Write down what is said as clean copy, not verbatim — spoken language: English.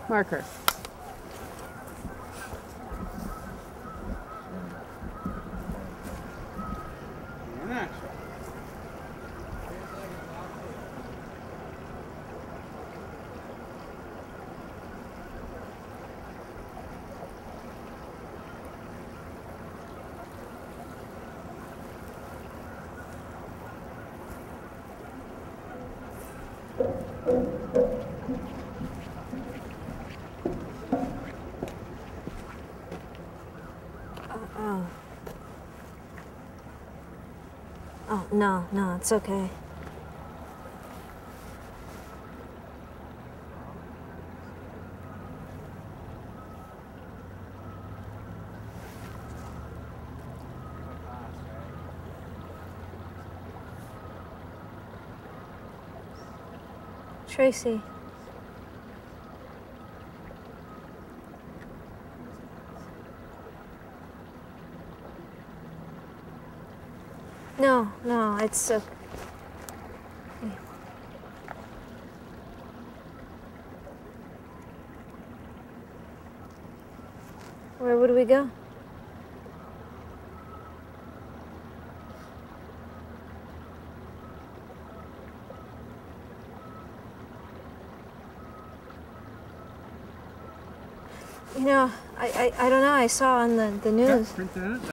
Marker. Oh, no, it's okay. Tracy. No, it's okay. Where would we go? You know, I don't know, I saw on the news. Yeah, print that.